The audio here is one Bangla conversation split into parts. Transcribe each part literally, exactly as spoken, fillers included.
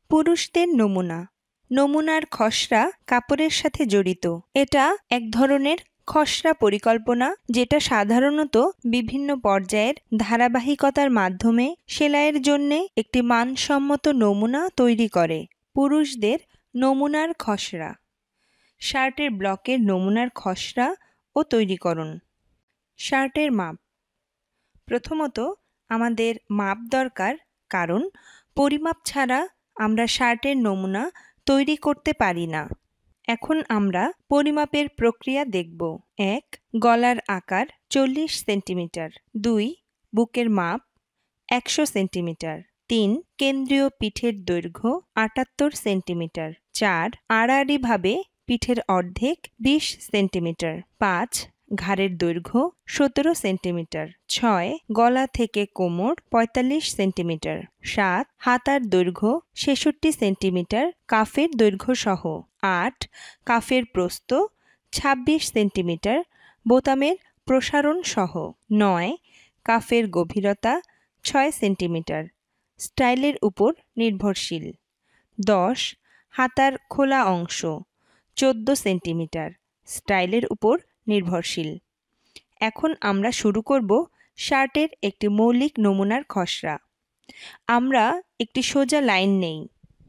পুরুষদের নমুনা। নমুনার খসড়া কাপড়ের সাথে জড়িত। এটা এক ধরনের খসড়া পরিকল্পনা যেটা সাধারণত বিভিন্ন পর্যায়ের ধারাবাহিকতার মাধ্যমে সেলাইয়ের জন্য একটি মানসম্মত নমুনা তৈরি করে। পুরুষদের নমুনার খসড়া। শার্টের ব্লকের নমুনার খসড়া ও তৈরিকরণ। শার্টের মাপ। প্রথমত আমাদের মাপ দরকার, কারণ পরিমাপ ছাড়া আমরা শার্টের নমুনা তৈরি করতে পারি না। এখন আমরা পরিমাপের প্রক্রিয়া দেখব। এক, গলার আকার চল্লিশ সেন্টিমিটার। দুই, বুকের মাপ একশো সেন্টিমিটার। তিন, কেন্দ্রীয় পিঠের দৈর্ঘ্য আটাত্তর সেন্টিমিটার। চার, আড়াআড়িভাবে পিঠের অর্ধেক বিশ সেন্টিমিটার। পাঁচ, ঘাড়ের দৈর্ঘ্য সতেরো সেন্টিমিটার। ছয়, গলা থেকে কোমর পঁয়তাল্লিশ সেন্টিমিটার। সাত, হাতার দৈর্ঘ্য ছেষট্টি সেন্টিমিটার কাফের দৈর্ঘ্য সহ। আট, কাফের প্রস্থ ছাব্বিশ সেন্টিমিটার বোতামের প্রসারণ সহ। নয়, কাফের গভীরতা ছয় সেন্টিমিটার স্টাইলের উপর নির্ভরশীল। দশ, হাতার খোলা অংশ চোদ্দ সেন্টিমিটার স্টাইলের উপর নির্ভরশীল। এখন আমরা শুরু করব শার্টের একটি মৌলিক নমুনার খসড়া। আমরা একটি সোজা লাইন নেই।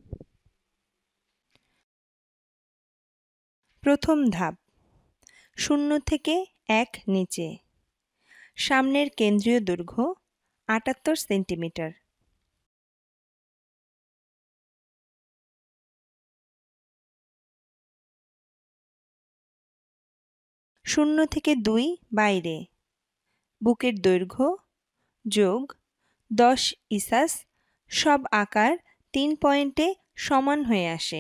প্রথম ধাপ, শূন্য থেকে এক নিচে। সামনের কেন্দ্রীয় দৈর্ঘ্য আটাত্তর সেন্টিমিটার। শূন্য থেকে দুই বাইরে। বুকের দৈর্ঘ্য যোগ দশ ইসাস সব আকার তিন পয়েন্টে সমান হয়ে আসে।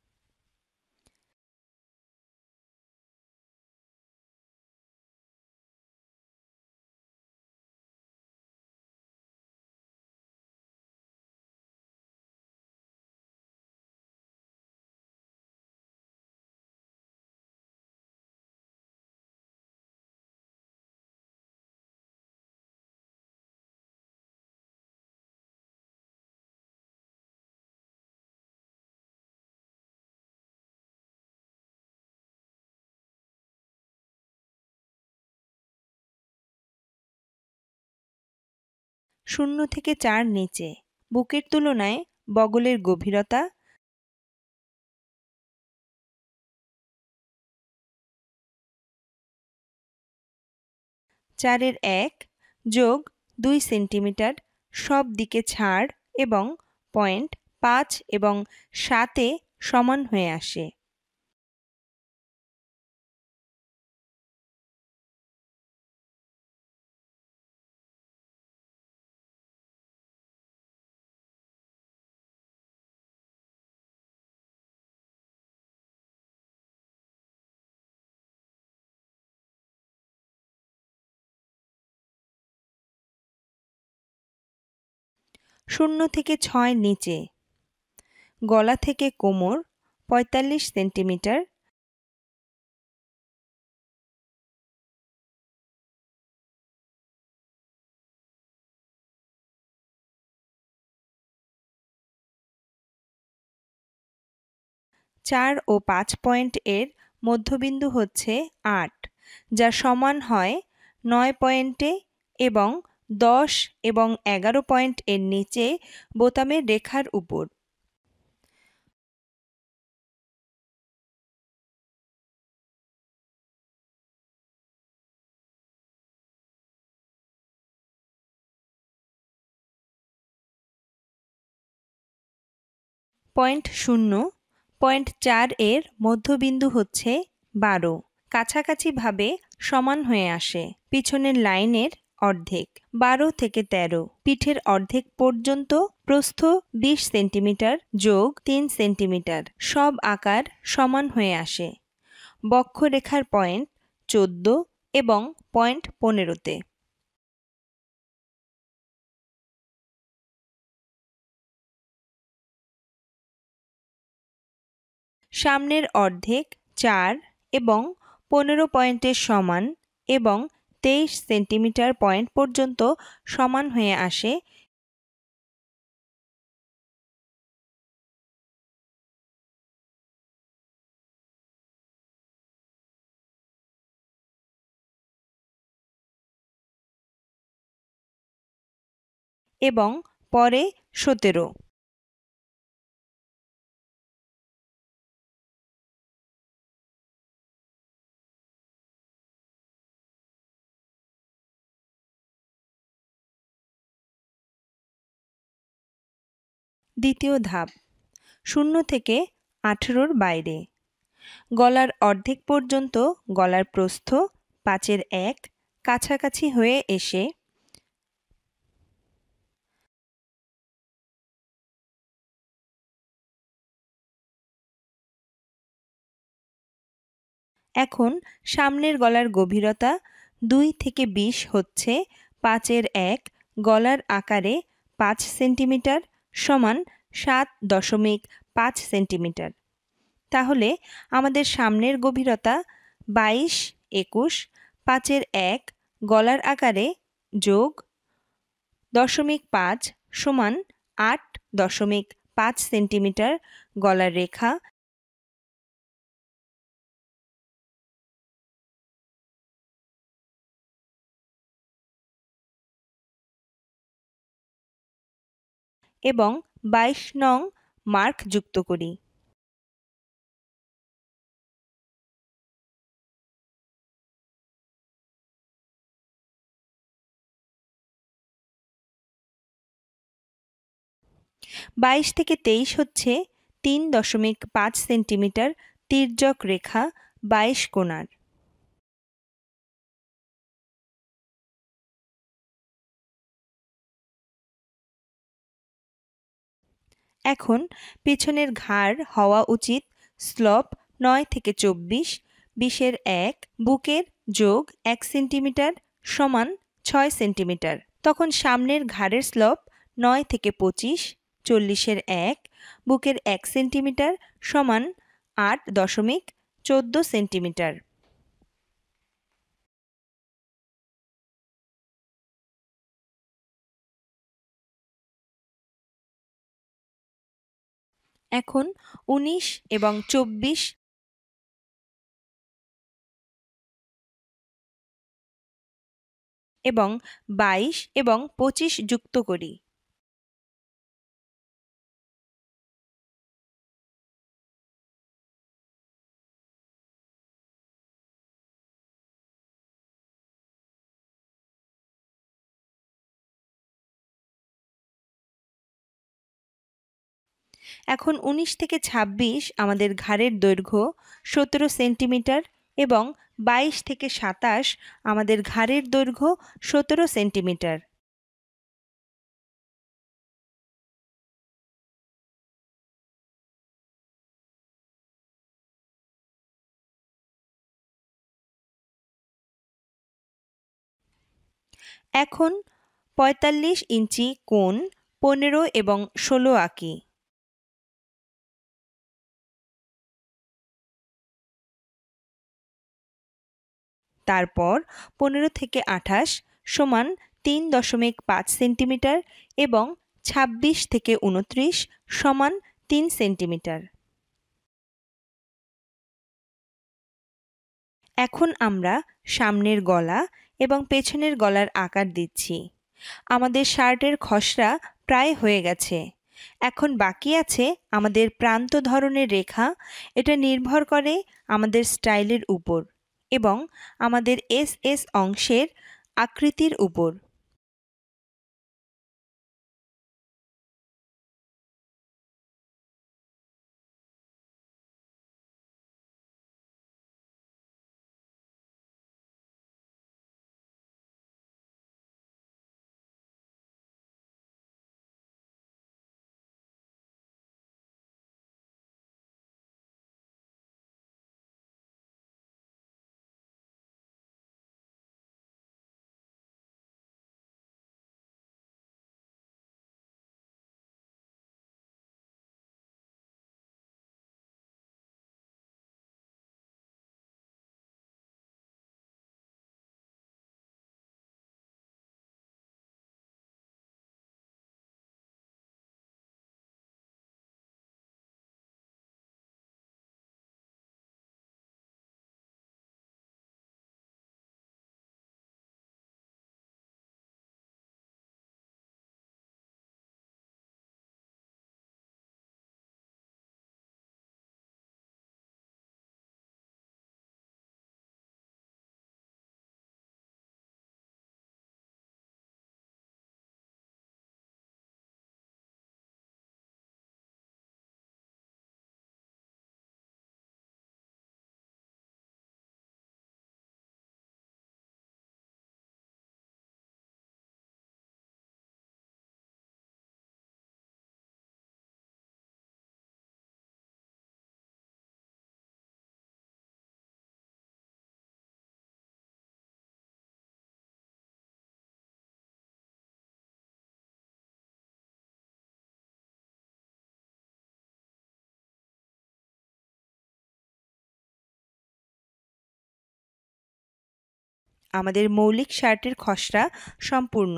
শূন্য থেকে চার নিচে। বুকের তুলনায় বগলের গভীরতা চারের এক যোগ দুই সেন্টিমিটার সব দিকে ছাড় এবং পয়েন্ট পাঁচ এবং সাতে সমান হয়ে আসে। শূন্য থেকে ছয় নিচে। গলা থেকে কোমর পঁয়তাল্লিশ সেন্টিমিটার। চার ও পাঁচ পয়েন্ট এর মধ্যবিন্দু হচ্ছে আট, যা সমান হয় নয় পয়েন্টে এবং দশ এবং এগারো পয়েন্ট এর নিচে বোতামের রেখার উপর। পয়েন্ট শূন্য পয়েন্ট চার এর মধ্যবিন্দু হচ্ছে বারো, কাছাকাছিভাবে সমান হয়ে আসে পিছনের লাইনের অর্ধেক। বারো থেকে তেরো, পিঠের অর্ধেক পর্যন্ত প্রস্থ বিশ সেন্টিমিটার যোগ তিন সেন্টিমিটার সব আকার সমান হয়ে আসে। বক্ষরেখার পয়েন্ট চোদ্দ এবং পয়েন্ট পনেরোতে। সামনের অর্ধেক চার এবং পনেরো পয়েন্টের সমান এবং তেইশ সেন্টিমিটার পয়েন্ট পর্যন্ত সমান হয়ে আসে এবং পরে সতেরো। দ্বিতীয় ধাপ, শূন্য থেকে আঠেরোর বাইরে। গলার অর্ধেক পর্যন্ত গলার প্রস্থ পাঁচের এক কাছাকাছি হয়ে এসে এখন সামনের গলার গভীরতা দুই থেকে বিশ হচ্ছে পাঁচের এক গলার আকারে পাঁচ সেন্টিমিটার সমান সাত দশমিক পাঁচ সেন্টিমিটার। তাহলে আমাদের সামনের গভীরতা বাইশ একুশ পাঁচের এক গলার আকারে যোগ দশমিক পাঁচ সমান আট দশমিক পাঁচ সেন্টিমিটার গলার রেখা এবং বাইশ নং মার্ক যুক্ত করি। বাইশ থেকে তেইশ হচ্ছে তিন দশমিক পাঁচ সেন্টিমিটার তির্যক রেখা বাইশ কোণার। এখন পেছনের ঘাড় হওয়া উচিত স্লপ নয় থেকে চব্বিশ বিশের এক বুকের যোগ এক সেন্টিমিটার সমান ছয় সেন্টিমিটার। তখন সামনের ঘাড়ের স্লপ নয় থেকে পঁচিশ চল্লিশের এক বুকের এক সেন্টিমিটার সমান আট দশমিক চোদ্দ সেন্টিমিটার। এখন উনিশ এবং চব্বিশ এবং বাইশ এবং পঁচিশ যুক্ত করি। এখন উনিশ থেকে ছাব্বিশ আমাদের ঘাড়ের দৈর্ঘ্য সতেরো সেন্টিমিটার এবং বাইশ থেকে সাতাশ আমাদের ঘাড়ের দৈর্ঘ্য সতেরো সেন্টিমিটার। এখন পঁয়তাল্লিশ ইঞ্চি কোণ পনেরো এবং ষোলো আঁকি। তারপর পনেরো থেকে আঠাশ সমান তিন দশমিক পাঁচ সেন্টিমিটার এবং ছাব্বিশ থেকে উনত্রিশ সমান তিন সেন্টিমিটার। এখন আমরা সামনের গলা এবং পেছনের গলার আকার দিচ্ছি। আমাদের শার্টের খসড়া প্রায় হয়ে গেছে। এখন বাকি আছে আমাদের প্রান্ত ধরনের রেখা। এটা নির্ভর করে আমাদের স্টাইলের উপর এবং আমাদের এস এস অংশের আকৃতির উপর। আমাদের মৌলিক শার্টের খসড়া সম্পূর্ণ।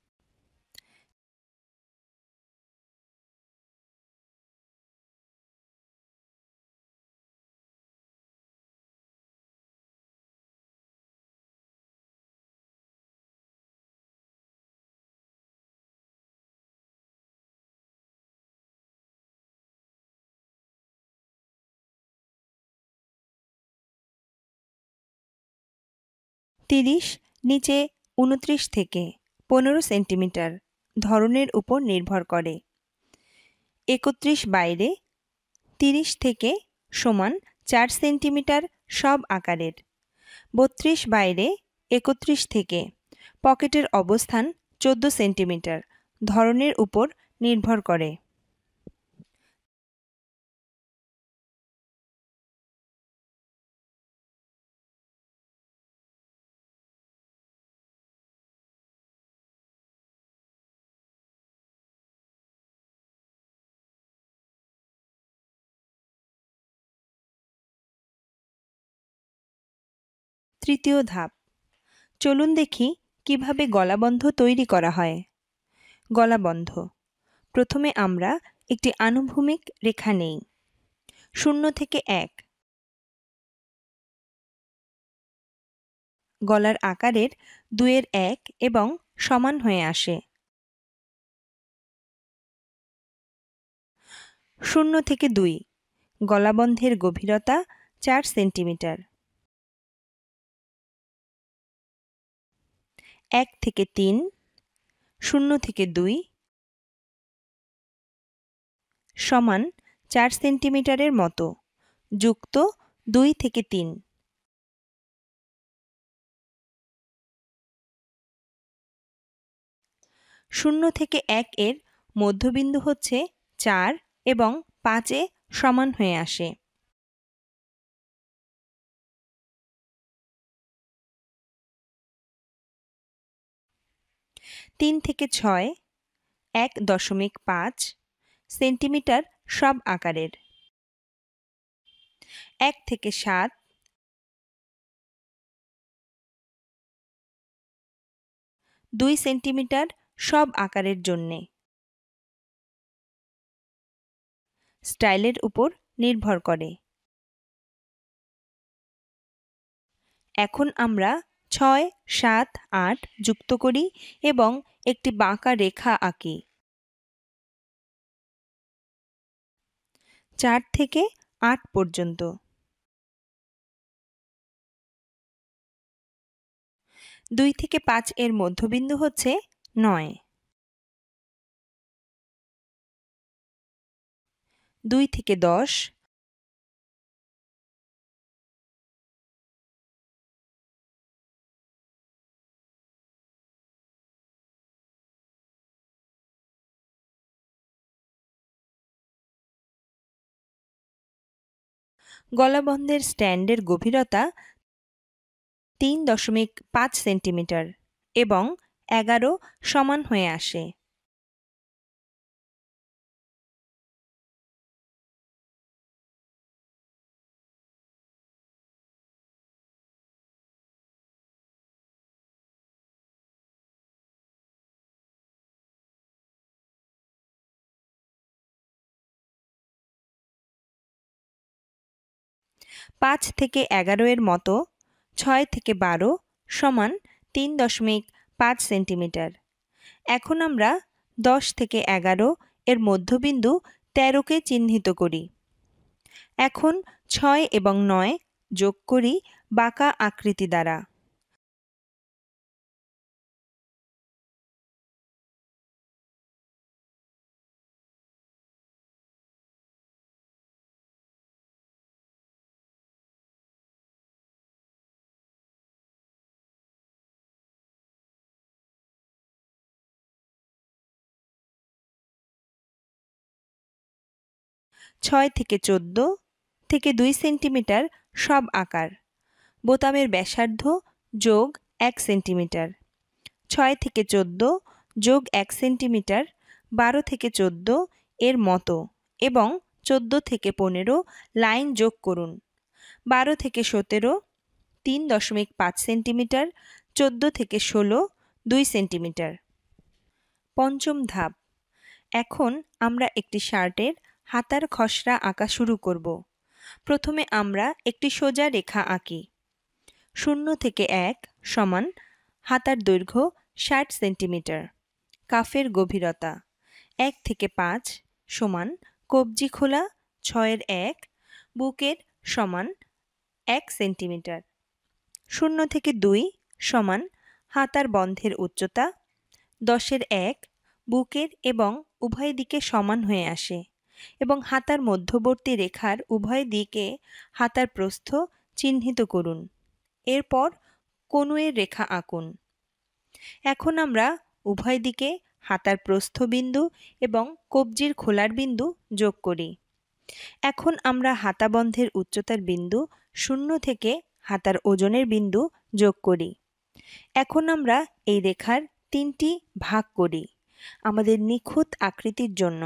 তিরিশ নিচে উনত্রিশ থেকে পনেরো সেন্টিমিটার ধরনের উপর নির্ভর করে। একত্রিশ বাইরে তিরিশ থেকে সমান চার সেন্টিমিটার সব আকারের। বত্রিশ বাইরে একত্রিশ থেকে পকেটের অবস্থান চোদ্দ সেন্টিমিটার ধরনের উপর নির্ভর করে। তৃতীয় ধাপ, চলুন দেখি কিভাবে গলাবন্ধ তৈরি করা হয়। গলাবন্ধ, প্রথমে আমরা একটি আনুভূমিক রেখা নেই। শূন্য থেকে এক, গলার আকারের দুইয়ের এক এবং সমান হয়ে আসে। শূন্য থেকে দুই, গলাবন্ধের গভীরতা চার সেন্টিমিটার। এক থেকে তিন, শূন্য থেকে দুই সমান চার সেন্টিমিটারের মতো, যুক্ত দুই থেকে তিন। শূন্য থেকে এক এর মধ্যবিন্দু হচ্ছে চার এবং পাঁচে সমান হয়ে আসে। তিন থেকে ছয় এক দশমিক পাঁচ সেন্টিমিটার সব আকারের। এক থেকে সাত দুই সেন্টিমিটার সব আকারের জন্যে। স্টাইলের উপর নির্ভর করে। এখন আমরা ছয় সাত আট যুক্ত করি এবং একটি বাঁকা রেখা আঁকি। চার থেকে আট পর্যন্ত। দুই থেকে পাঁচ এর মধ্যবিন্দু হচ্ছে নয়। দুই থেকে দশ গলাবন্ধের স্ট্যান্ডের গভীরতা তিন দশমিক পাঁচ সেন্টিমিটার এবং এগারো সমান হয়ে আসে। পাঁচ থেকে এগারো এর মতো ছয় থেকে বারো সমান তিন দশমিক পাঁচ সেন্টিমিটার। এখন আমরা দশ থেকে এগারো এর মধ্যবিন্দু তেরোকে চিহ্নিত করি। এখন ছয় এবং নয় যোগ করি বাঁকা আকৃতি দ্বারা। ছয় থেকে চোদ্দ থেকে দুই সেন্টিমিটার সব আকার। বোতামের ব্যাসার্ধ যোগ এক সেন্টিমিটার। ছয় থেকে চোদ্দ যোগ এক সেন্টিমিটার বারো থেকে চোদ্দ এর মতো এবং চোদ্দ থেকে পনেরো লাইন যোগ করুন। বারো থেকে সতেরো তিন দশমিক পাঁচ সেন্টিমিটার চোদ্দ থেকে ষোলো দুই সেন্টিমিটার। পঞ্চম ধাপ, এখন আমরা একটি শার্টের হাতার খসড়া আঁকা শুরু করব। প্রথমে আমরা একটি সোজা রেখা আঁকি। শূন্য থেকে এক সমান হাতার দৈর্ঘ্য ষাট সেন্টিমিটার, কাফের গভীরতা এক থেকে পাঁচ সমান কবজি খোলা ছয়ের এক, বুকের সমান এক সেন্টিমিটার। শূন্য থেকে দুই সমান হাতার বন্ধের উচ্চতা দশের এক, বুকের এবং উভয় দিকে সমান হয়ে আসে এবং হাতার মধ্যবর্তী রেখার উভয় দিকে হাতার প্রস্থ চিহ্নিত করুন। এরপর কনুয়ের রেখা আঁকুন। এখন আমরা উভয় দিকে হাতার প্রস্থবিন্দু এবং কবজির খোলার বিন্দু যোগ করি। এখন আমরা হাতা বন্ধের উচ্চতার বিন্দু শূন্য থেকে হাতার ওজনের বিন্দু যোগ করি। এখন আমরা এই রেখার তিনটি ভাগ করি আমাদের নিখুঁত আকৃতির জন্য।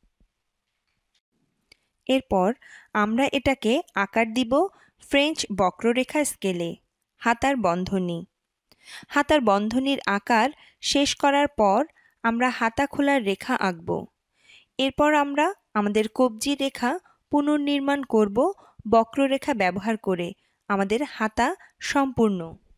এরপর আমরা এটাকে আকার দিব ফ্রেঞ্চ বক্ররেখা স্কেলে। হাতার বন্ধনী হাতার বন্ধনীর আকার শেষ করার পর আমরা হাতা খোলার রেখা আঁকব। এরপর আমরা আমাদের কবজি রেখা পুনর্নির্মাণ করব বক্ররেখা ব্যবহার করে আমাদের হাতা সম্পূর্ণ।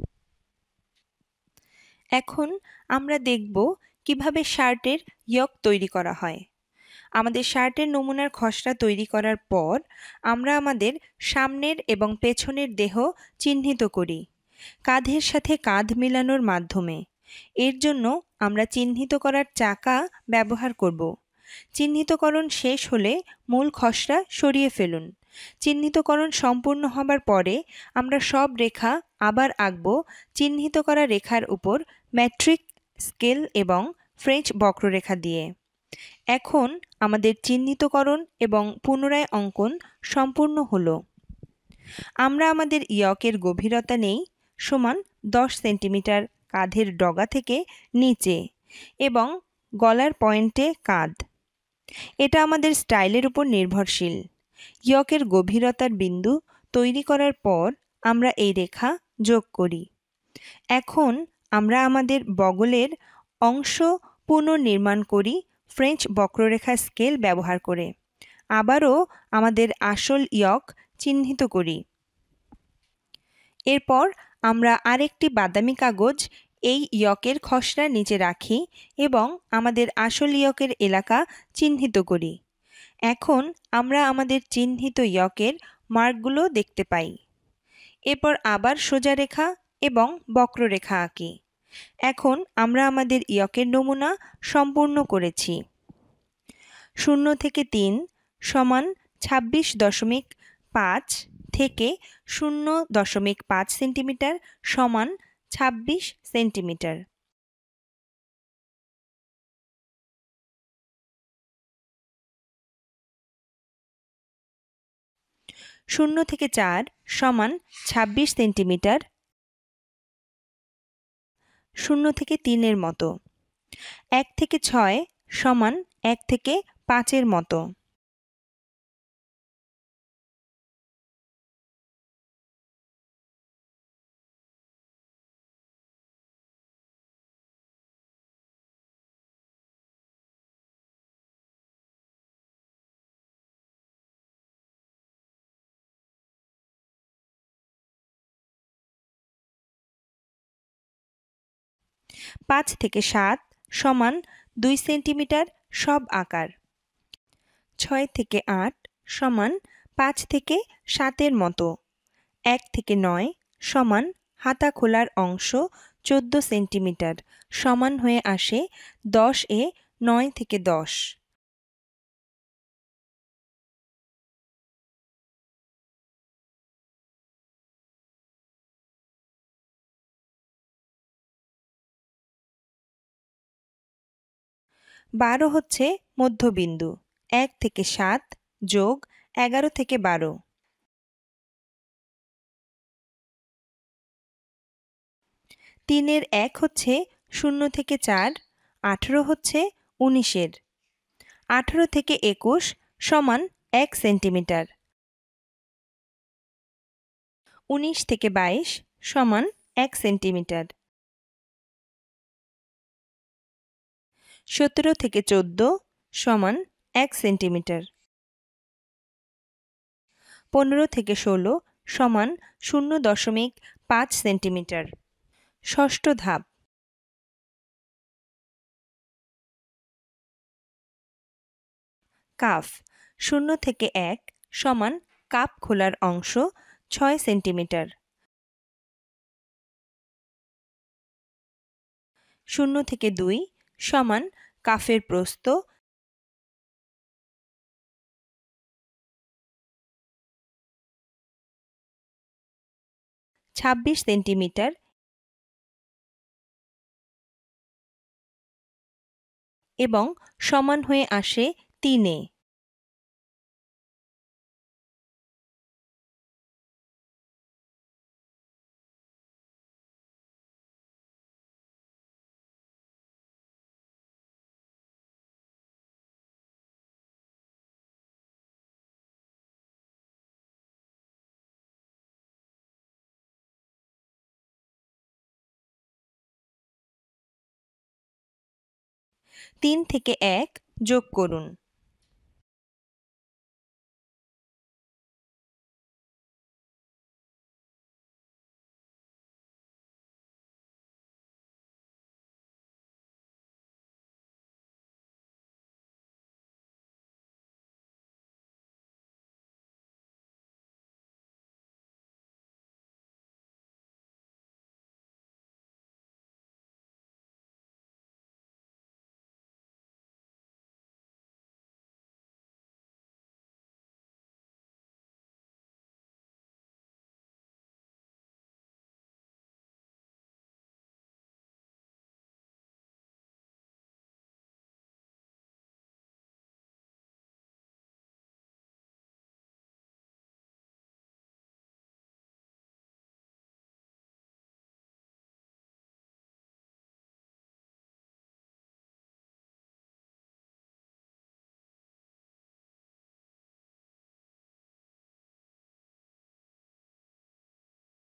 এখন আমরা দেখব কিভাবে শার্টের ইয়ক তৈরি করা হয়। আমাদের শার্টের নমুনার খসড়া তৈরি করার পর আমরা আমাদের সামনের এবং পেছনের দেহ চিহ্নিত করি কাঁধের সাথে কাঁধ মেলানোর মাধ্যমে। এর জন্য আমরা চিহ্নিত করার চাকা ব্যবহার করব। চিহ্নিতকরণ শেষ হলে মূল খসড়া সরিয়ে ফেলুন। চিহ্নিতকরণ সম্পূর্ণ হবার পরে আমরা সব রেখা আবার আঁকব চিহ্নিত করা রেখার উপর ম্যাট্রিক স্কেল এবং ফ্রেঞ্চ বক্ররেখা দিয়ে। এখন আমাদের চিহ্নিতকরণ এবং পুনরায় অঙ্কন সম্পূর্ণ হলো। আমরা আমাদের ইয়কের গভীরতা নেই সমান দশ সেন্টিমিটার কাঁধের ডগা থেকে নিচে এবং গলার পয়েন্টে কাঁধ। এটা আমাদের স্টাইলের উপর নির্ভরশীল। ইয়কের গভীরতার বিন্দু তৈরি করার পর আমরা এই রেখা যোগ করি। এখন আমরা আমাদের বগলের অংশ পুনর্নির্মাণ করি ফ্রেঞ্চ বক্ররেখা স্কেল ব্যবহার করে। আবারও আমাদের আসল ইয়ক চিহ্নিত করি। এরপর আমরা আরেকটি বাদামি কাগজ এই ইয়কের খসড়া নিচে রাখি এবং আমাদের আসল ইয়কের এলাকা চিহ্নিত করি। এখন আমরা আমাদের চিহ্নিত ইয়কের মার্কগুলো দেখতে পাই। এরপর আবার সোজা রেখা এবং বক্ররেখা আঁকি। এখন আমরা আমাদের ইয়কের নমুনা সম্পূর্ণ করেছি। শূন্য থেকে তিন সমান ছাব্বিশ দশমিক পাঁচ থেকে শূন্য দশমিক পাঁচ সেন্টিমিটার সমান ছাব্বিশ সেন্টিমিটার। শূন্য থেকে চার সমান ছাব্বিশ সেন্টিমিটার। শূন্য থেকে তিনের মতো। এক থেকে ছয় সমান এক থেকে পাঁচের মতো। পাঁচ থেকে সাত সমান দুই সেন্টিমিটার সব আকার। ছয় থেকে আট সমান পাঁচ থেকে সাতের মতো। এক থেকে নয় সমান হাতা খোলার অংশ চোদ্দ সেন্টিমিটার সমান হয়ে আসে দশ এ নয় থেকে দশ। বারো হচ্ছে মধ্যবিন্দু। এক থেকে সাত যোগ এগারো থেকে বারো। তিনের এক হচ্ছে শূন্য থেকে চার, আঠেরো হচ্ছে উনিশের। আঠেরো থেকে একুশ সমান এক সেন্টিমিটার। উনিশ থেকে বাইশ সমান এক সেন্টিমিটার। সতেরো থেকে চোদ্দ সমান এক সেন্টিমিটার। পনেরো থেকে ষোলো সমান শূন্য দশমিক পাঁচ সেন্টিমিটার। ষষ্ঠ ধাপ। কাফ শূন্য থেকে এক সমান কাপ খোলার অংশ ছয় সেন্টিমিটার। শূন্য থেকে দুই সমান কাফের প্রস্থ ছাব্বিশ সেন্টিমিটার এবং সমান হয়ে আসে তিনে। তিন থেকে এক যোগ করুন।